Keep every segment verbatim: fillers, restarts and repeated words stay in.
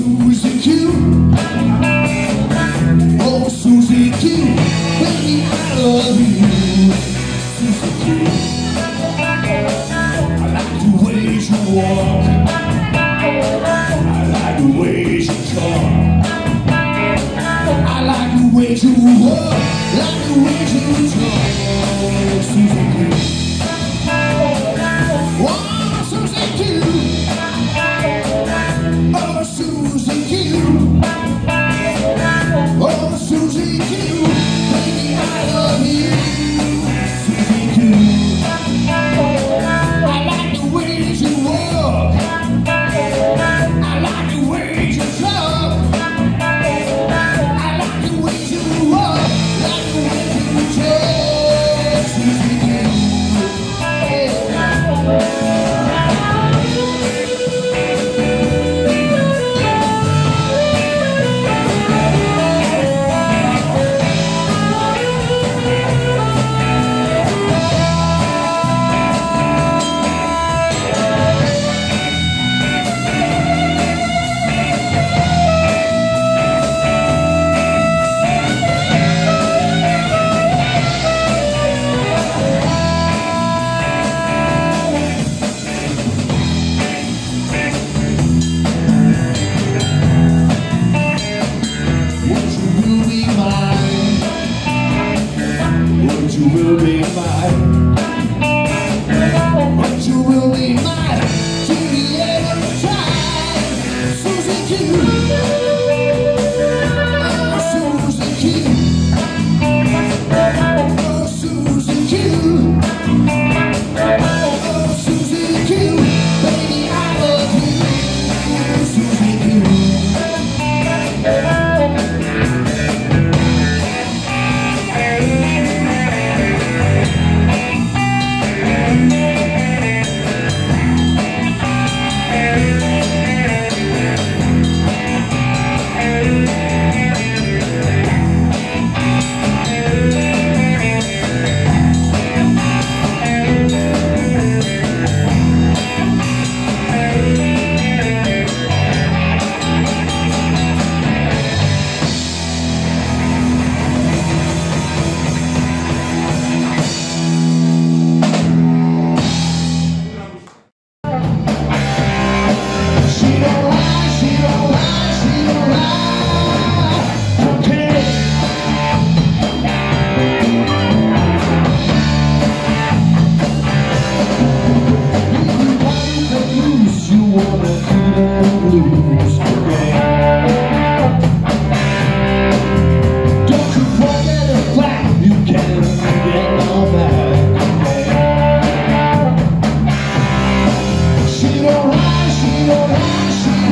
Susie Q. Oh, Susie Q. Baby, I love you. Susie Q. I like the way you walk. I like the way you talk. I like the way you walk. I like the way you talk. Oh, Susie Q. Oh, Susie Q. Oh, Susie Q. Oh, Susie Q. Baby, I love you. Susie Q. I like the way you walk. I like the way you talk. I like the way you walk. I like the way you talk. Susie Q. You will be mine, but you will be mine to the end of the time. Susie Q. Oh, Susie Q. Oh, Susie Q. Oh, Susie Q. Baby, I love you. Susie Q. She don't lie, she don't lie, she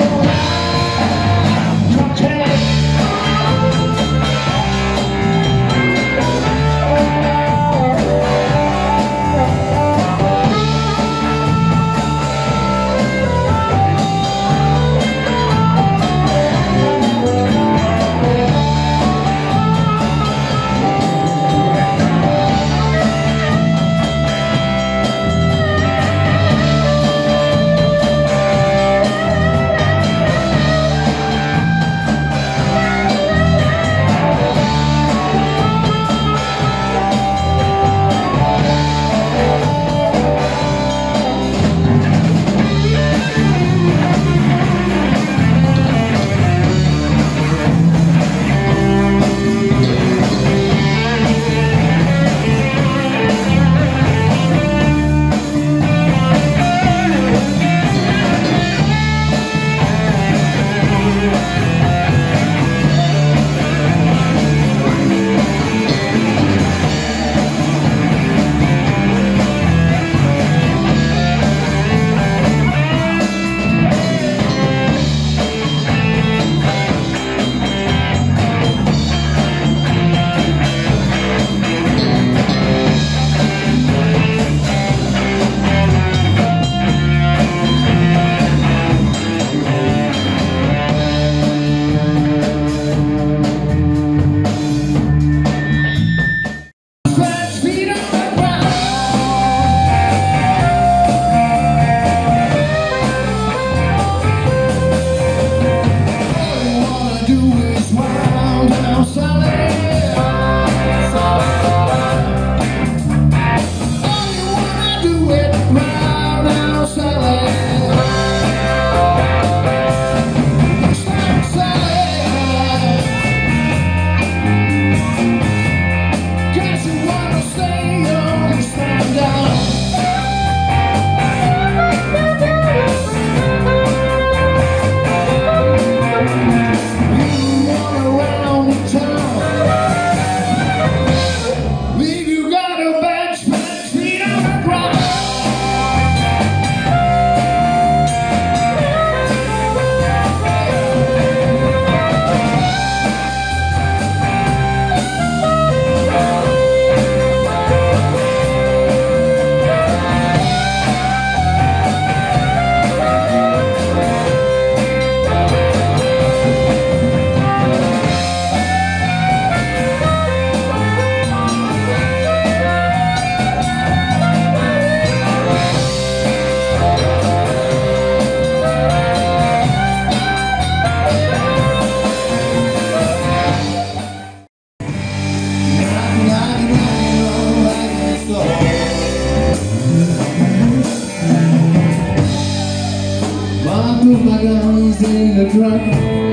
put my guns in the ground.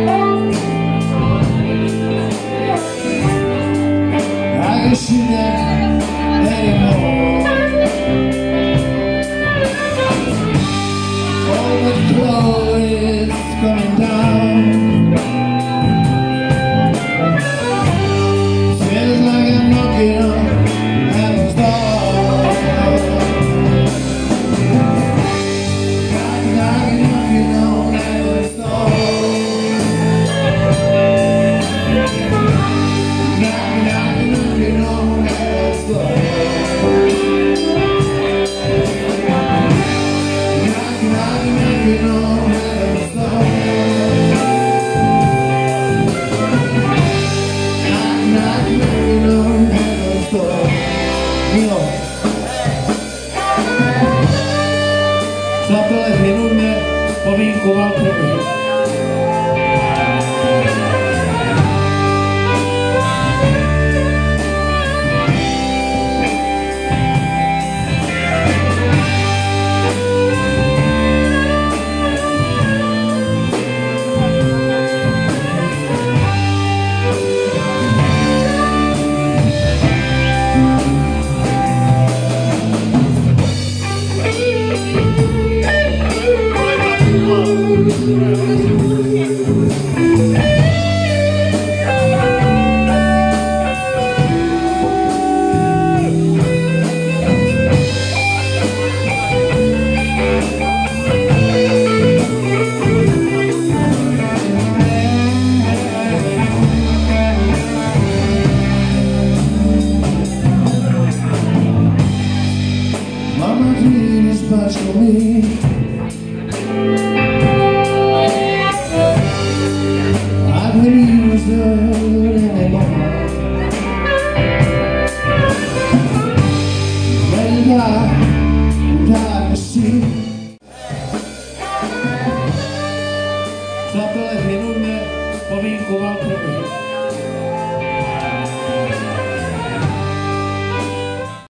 I can shoot that anymore. All the flow is coming down. Feels like I'm knocking on heaven's door. Knocking, knocking, knocking on heaven's door. Knocking, knocking, knocking on heaven's door. Knocking, knocking, knocking on heaven's door. Knocking, knocking, knocking on heaven's door. Milo, za tohle minulně povínkoval první. Mama, please watch for me. I believe it's good anymore. Let it die, die to see. Za tohle minulně povínkoval první.